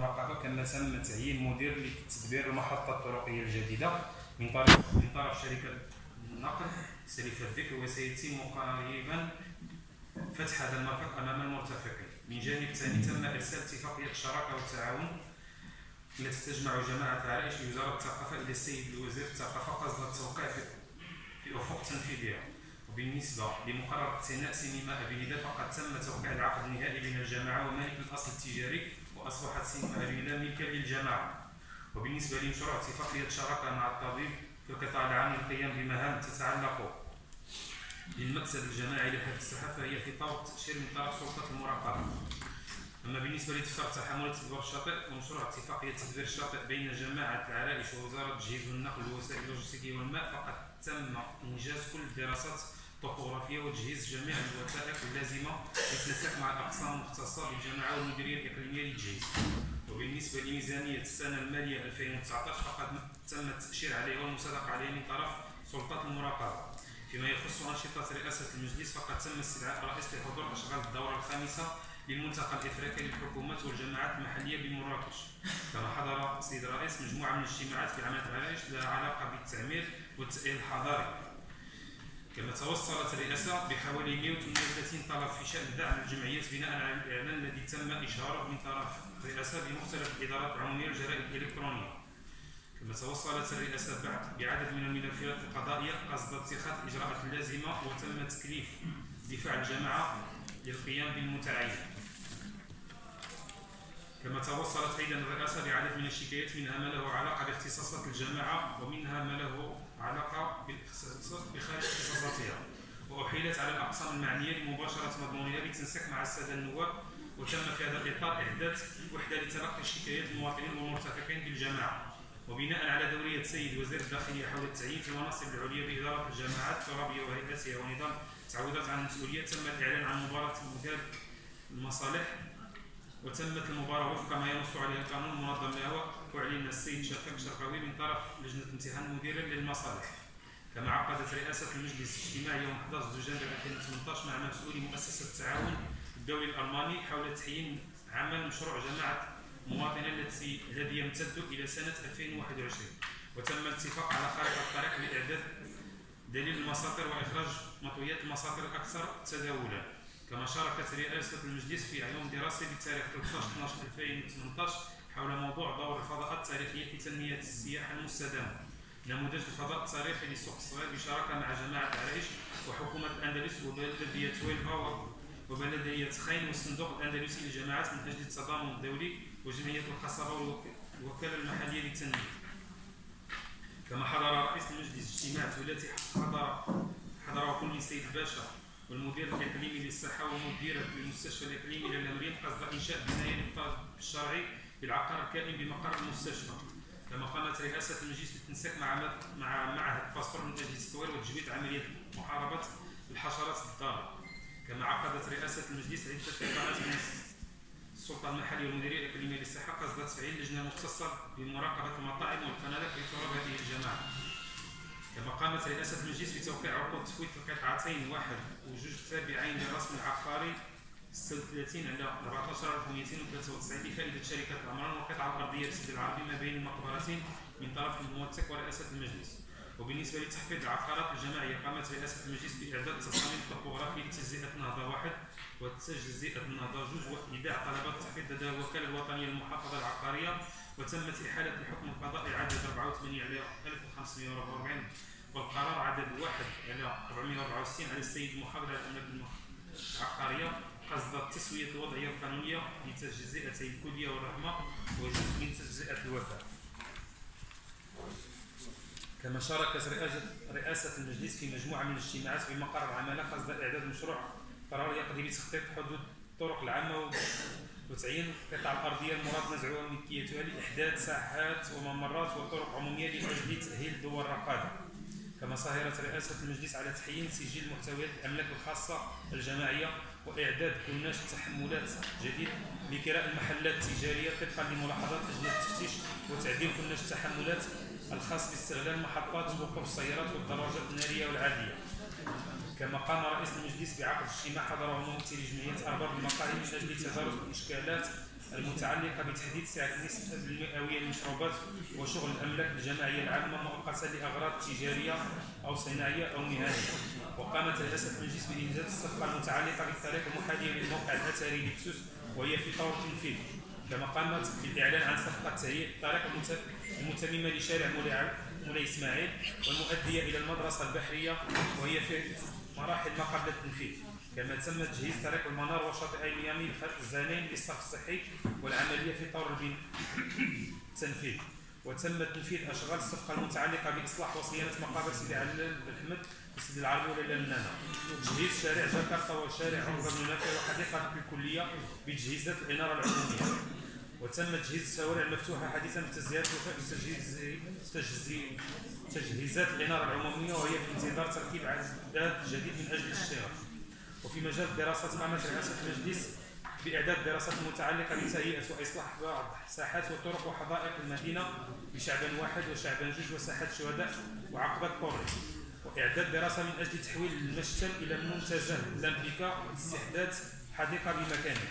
المراقبة كما تم تعيين مدير لتدبير المحطة الطرقية الجديدة من طرف شركة النقل سلفة الذكر، وسيتم قريبا فتح هذا المرفق أمام المرتفقين. من جانب ثاني تم إرسال اتفاقية الشراكة والتعاون التي تجمع جماعة العرائش لوزارة الثقافة إلى السيد وزير الثقافة قصد التوقيع في أفق تنفيذها. وبالنسبة لمقرر اقتناء سينما أفينيدا فقد تم توقيع العقد النهائي بين الجماعة ومالك الأصل التجاري، وأصبحت سينما أفينيدا ملكا للجماعة. وبالنسبة لمشروع اتفاقية الشراكة مع الطبيب في القطاع العام للقيام بمهام تتعلق بالمكتب الجماعي لحفظ الصحة فهي في طور التأشير من طرف سلطة المراقبة. أما بالنسبة لاتفاق تحملات تدبير الشاطئ ومشروع اتفاقية تدبير الشاطئ بين جماعة العرائش ووزارة التجهيز والنقل والوسائل اللوجستيكية والماء فقد تم إنجاز كل الدراسات الطبوغرافية وتجهيز جميع الوثائق اللازمة للتنسيق مع الأقسام المختصة بالجماعة والمديرية الإقليمية للتجهيز. وبالنسبة لميزانية السنة المالية 2019 فقد تم التأشير عليها والمصادقة عليها من طرف سلطات المراقبة. فيما يخص أنشطة رئاسة المجلس فقد تم استدعاء الرئيس لحضور أشغال الدورة الخامسة للملتقى الإفريقي للحكومات والجماعات المحلية بمراكش. كما حضر السيد الرئيس مجموعة من الاجتماعات في عملية العرائش لها علاقة بالتعمير والتأهيل الحضاري. كما توصلت الرئاسة بحوالي 138 طلب في شأن دعم الجمعيات بناء على الإعلان الذي تم إشهاره من طرف الرئاسة بمختلف الإدارات العمومية والجرائد الإلكترونية. كما توصلت الرئاسة بعدد من الملفات القضائية قصد اتخاذ الإجراءات اللازمة وتم تكليف دفاع الجماعة للقيام بالمتعين. كما توصلت أيضا الرئاسة بعدد من الشكايات منها ما له علاقة باختصاصات الجماعة ومنها ما له علاقة بالاختصاصات بخارج اختصاصاتها، وأحيلت على الأقسام المعنية لمباشرة مضمونها بالتنسيق مع السادة النواب. وتم في هذا الإطار إحداث وحدة لتلقي الشكايات المواطنين والمرتفقين بالجماعة. وبناء على دورية السيد وزير الداخلية حول التعيين في المناصب العليا بإدارة الجماعات الترابية وهيئاتها ونظام تعويضات عن المسؤولية تم الإعلان عن مباراة مدير المصالح، وتمت المباراة وفق ما ينص عليه القانون المنظم لها، وأعلن السيد شفيق شرقاوي من طرف لجنة الامتحان المديرة للمصالح. كما عقدت رئاسة المجلس اجتماع يوم 11 دجنبر 2018 مع مسؤولي مؤسسة التعاون الدولي الألماني حول تعيين عمل مشروع جماعة مواطنة الذي يمتد إلى سنة 2021. وتم الاتفاق على خارطة الطريق لإعداد دليل المساطر وإخراج مطويات المساطر الأكثر تداولا. كما شاركت رئاسة المجلس في يوم دراسي بتاريخ 13/12/2018 حول موضوع دور الفضاءات التاريخية في تنمية السياحة المستدامة، نموذج الفضاء التاريخي للسوق الصغير بشراكة مع جماعة العرائش وحكومة الأندلس وبلدية ويلفا وبلدية خين والصندوق الأندلسي للجماعات من أجل التضامن الدولي وجمعية الخصبة والوكالة المحلية للتنمية. كما حضر رئيس المجلس اجتماعات والتي حضره كل السيد باشا والمدير الإقليمي للصحة ومدير المستشفى الإقليمي للأمرين قصد إنشاء بناية للطب الشرعي بالعقار الكائن بمقر المستشفى. كما قامت رئاسة المجلس بالتنسيق مع معهد باسبور من أجل تطوير وتجويد عملية محاربة الحشرات الضارة. كما عقدت رئاسة المجلس عدة لقاءات من السلطة المحلية والمديرية الإقليمية للصحة قصد تفعيل لجنة مختصة بمراقبة المطاعم والفنادق لتراب هذه الجماعة. كما قامت رئاسة المجلس بتوقيع عقود تفويت القطعتين 1 و2 تابعين للرسم العقاري 36 على 14293 لفائدة شركة العمران والقطعة الأرضية للسد العربي ما بين المقبرتين من طرف الموثق ورئاسة المجلس. وبالنسبة لتحفيظ العقارات الجماعية قامت رئاسة المجلس بإعداد تصاميم طبوغرافي لتجزئة النهضة 1 وتجزئة النهضة 2 وإيداع طلبات التحفيظ لدى الوكالة الوطنية للمحافظة العقارية. وتمت إحالة الحكم القضائي عدد 84 على 1544 والقرار عدد 1 على 464 على السيد محافظ على الأملاك العقارية قصد التسوية الوضعية القانونية لتجزئتي الكلية والرحمة وجزء من تجزئة الوفاة. كما شاركت رئاسة المجلس في مجموعة من الاجتماعات في مقر العمالة قصد إعداد مشروع قرار يقضي بتخطيط حدود الطرق العامة وتعيين القطع الأرضية المراد نزعها وملكيتها لإحداث ساحات وممرات وطرق عمومية لأجل تأهيل دول الرقابة. كما سهرت رئاسة المجلس على تحيين سجل محتويات الأملاك الخاصة الجماعية وإعداد كناش تحملات جديد لكراء المحلات التجارية طبقا لملاحظات لجنة التفتيش وتعديل كناش التحملات الخاص باستغلال محطات وقوف السيارات والدراجات النارية والعادية. كما قام رئيس المجلس بعقد اجتماع حضره ممثلي جمعية أرباب المقاهي من أجل تدارس الإشكالات المتعلقة بتحديد سعر النسبة المئوية للمشروبات وشغل الأملاك الجماعية العامة مؤقتا لأغراض تجارية أو صناعية أو مهنية. وقامت رئاسة المجلس بإنجاز الصفقة المتعلقة بالطريق المحاذية للموقع الأثري لبسوس وهي في طور التنفيذ، كما قامت بالإعلان عن صفقة تهيئة الطريق المتممة لشارع مولاي إسماعيل والمؤدية إلى المدرسة البحرية وهي في مراحل ما قبل التنفيذ. كما تم تجهيز طريق المنار وشاطئي ميامي الزانين للصرف الصحي والعملية في طور التنفيذ. وتم تنفيذ أشغال الصفقة المتعلقة بإصلاح وصيانة مقابر سيدي علي بن حمد وسيدي العربي ولاله النانا، تجهيز شارع جاكرتا وشارع عقبة بن نافع وحديقة الكلية بتجهيزات الإنارة العمومية. وتم تجهيز الشوارع المفتوحة حديثا بتزييات تجهيزات الإنارة العمومية وهي في انتظار تركيب عداد جديد من أجل الشراء. وفي مجال الدراسات قامت رئاسة المجلس بإعداد دراسات متعلقة بتهيئة وإصلاح بعض ساحات وطرق وحدائق المدينة بشعبان واحد وشعبان جوج وساحة الشهداء وعقبة بوري، وإعداد دراسة من أجل تحويل المشتل إلى منتجع لامبيكا واستحداث حديقة بمكانه.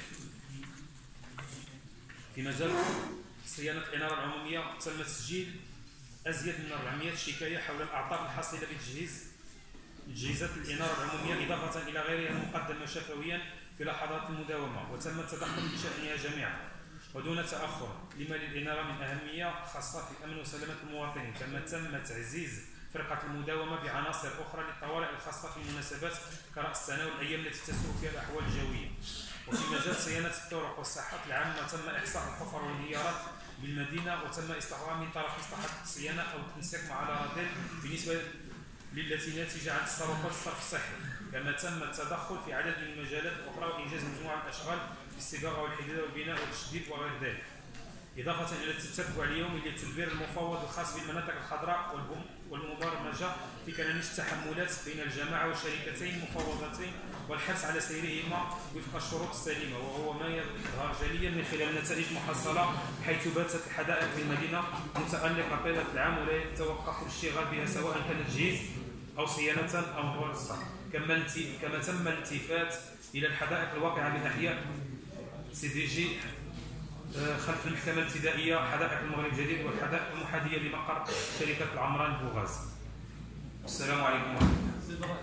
في مجال صيانة الإنارة العمومية تم تسجيل أزيد من 400 شكاية حول الأعطال الحاصلة بتجهيزات الإنارة العمومية إضافة إلى غيرها المقدمة شفويا في لحظات المداومة، وتم التدخل بشأنها جميعا ودون تأخر لما للإنارة من أهمية خاصة في أمن وسلامة المواطنين. كما تم تعزيز فرقة المداومة بعناصر أخرى للطوارئ الخاصة في المناسبات كرأس السنة والأيام التي تسوء فيها الأحوال الجوية. وفي مجال صيانة الطرق والساحات العامة تم إحصاء الحفر والهيارات بالمدينة وتم إصلاحها من طرف مصلحة الصيانة أو التنسيق مع الأراضي بالنسبة للتي ناتجة عن تصرفات الصرف الصحي. كما تم التدخل في عدد من المجالات الأخرى وإنجاز مجموعة من الأشغال في الصباغة والحداد والبناء والتشديد وغير ذلك، إضافة إلى التتبع اليومي للتدبير المفوض الخاص بالمناطق الخضراء والمبرمجة في كنانيش التحملات بين الجماعة والشركتين المفوضتين والحرص على سيرهما وفق الشروط السليمة، وهو ما يظهر جليا من خلال نتائج محصلة حيث باتت الحدائق في المدينة متألقة طيلة العام ولا يتوقف الاشتغال بها سواء كان تجهيز أو صيانة أو غرسة. كما تم الالتفات إلى الحدائق الواقعة بناحية سي جي خلف المحكمة الابتدائية حدائق المغرب الجديد والحدائق المحاذية لمقر شركة العمران بوغاز. السلام عليكم ورحمة الله.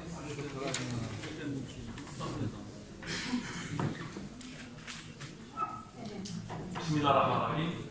بسم الله الرحمن الرحيم.